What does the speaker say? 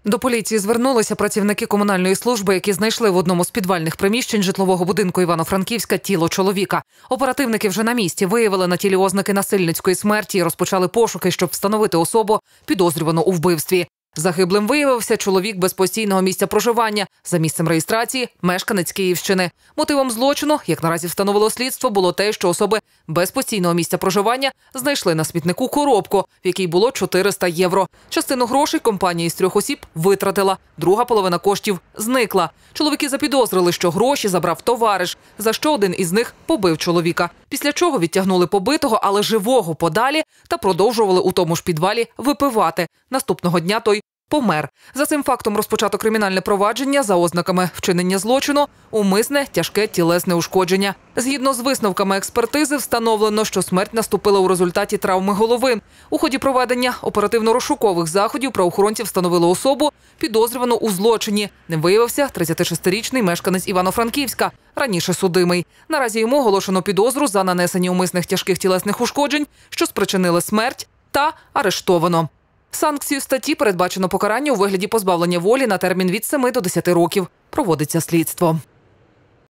До поліції звернулися працівники комунальної служби, які знайшли в одному з підвальних приміщень житлового будинку Івано-Франківська тіло чоловіка. Оперативники вже на місці виявили на тілі ознаки насильницької смерті і розпочали пошуки, щоб встановити особу, підозрювану у вбивстві. Загиблим виявився чоловік без постійного місця проживання, за місцем реєстрації – мешканець Київщини. Мотивом злочину, як наразі встановило слідство, було те, що особи без постійного місця проживання знайшли на смітнику коробку, в якій було 400 євро. Частину грошей компанія із 3 осіб витратила, друга половина коштів зникла. Чоловіки запідозрили, що гроші забрав товариш, за що один із них побив чоловіка. Після чого відтягнули побитого, але живого подалі та продовжували у тому ж підвалі випивати. Наступного дня той помер. За цим фактом розпочато кримінальне провадження за ознаками вчинення злочину, умисне тяжке тілесне ушкодження. Згідно з висновками експертизи, встановлено, що смерть наступила у результаті травми голови. У ході проведення оперативно-розшукових заходів правоохоронці встановили особу, підозрювану у злочині. Ним виявився 36-річний мешканець Івано-Франківська, раніше судимий. Наразі йому оголошено підозру за нанесення умисних тяжких тілесних ушкоджень, що спричинили смерть, та арештовано. Санкцію статті передбачено покарання у вигляді позбавлення волі на термін від 7 до 10 років. Проводиться слідство.